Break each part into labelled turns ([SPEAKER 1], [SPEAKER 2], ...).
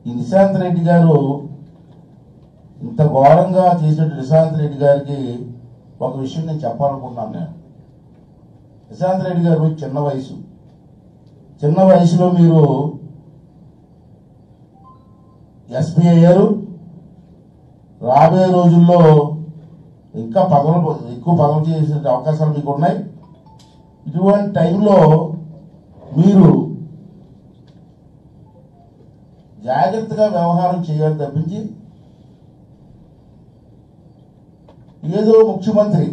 [SPEAKER 1] ఈ నిశాంత్ రెడ్డి గారు ఇంత ఘోరంగా చేసిన నిశాంత్ రెడ్డి గారికి ఒక విషయం నేను చెప్పాలనుకున్నాను. నేను నిశాంత్ రెడ్డి గారు చిన్న వయసులో మీరు ఎస్పీ అయ్యారు. రాబోయే రోజుల్లో ఇంకా ఎక్కువ పదవులు చేసే అవకాశాలు మీకు ఉన్నాయి. ఇటువంటి టైంలో మీరు జాగ్రత్తగా వ్యవహారం చేయాలి తప్పించి ఏదో ముఖ్యమంత్రి,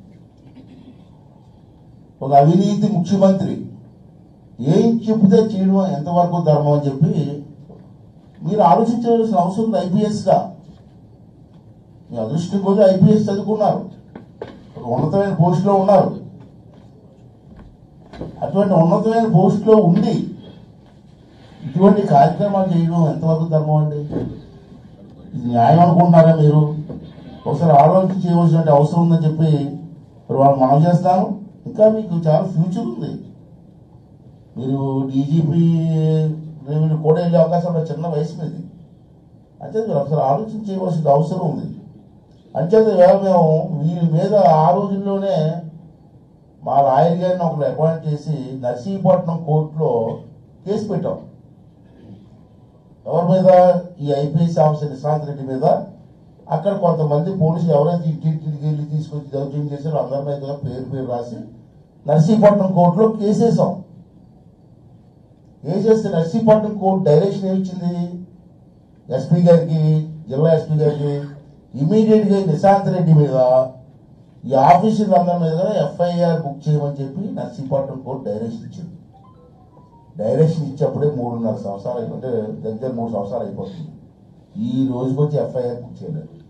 [SPEAKER 1] ఒక అవినీతి ముఖ్యమంత్రి ఏం చెబితే చేయడం ఎంతవరకు ధర్మం అని చెప్పి మీరు ఆలోచించవలసిన అవసరం ఉంది. ఐపీఎస్గా మీ అదృష్టం కొద్ది ఐపీఎస్ చదువుకున్నారు, ఉన్నతమైన పోస్టులో ఉన్నారు. అటువంటి ఉన్నతమైన పోస్టులో ఉండి ఇటువంటి కార్యక్రమాలు చేయడం ఎంతవరకు ధర్మం అండి? ఇది న్యాయం అనుకుంటున్నారా మీరు? ఒకసారి ఆలోచన చేయవలసిన అవసరం ఉందని చెప్పి వాళ్ళు మనం చేస్తాను. ఇంకా మీకు చాలా ఫ్యూచర్ ఉంది. మీరు డీజీపీ కూడా వెళ్ళే అవకాశం ఉన్న చిన్న వయసు మీది. అంటే మీరు ఒకసారి ఆలోచన చేయవలసిన అవసరం ఉంది. అంచేత వేళ మేము వీరి మీద ఆ రోజుల్లోనే మా లాయర్ గారిని ఒకరు అపాయింట్ చేసి నర్సీపట్నం కోర్టులో కేసు పెట్టాం. ఎవరి మీద? ఈ ఐపీఎస్ ఆఫీసర్ నిశాంత్ రెడ్డి మీద. అక్కడ కొంతమంది పోలీసులు ఎవరైతే ఇంటింటికి వెళ్ళి తీసుకొచ్చి దౌర్జన్యం చేశారో అందరి మీద పేరు రాసి నర్సీపట్నం కోర్టులో కేసేసాం. కేసేస్తే నర్సీపట్నం కోర్టు డైరెక్షన్ ఏమిచ్చింది? ఎస్పీ గారికి, జిల్లా ఎస్పీ గారికి ఇమీడియట్ గా నిశాంత్ రెడ్డి మీద, ఈ ఆఫీసర్లు అందరి మీద ఎఫ్ఐఆర్ బుక్ చేయమని చెప్పి నర్సీపట్నం కోర్టు డైరెక్షన్ ఇచ్చింది. డైరెక్షన్ ఇచ్చేప్పుడే 3.5 సంవత్సరాలు, అంటే దగ్గర 3 సంవత్సరాలు అయిపోతుంది. ఈ రోజుకొచ్చి ఎఫ్ఐఆర్ బుక్ చేయలేదు.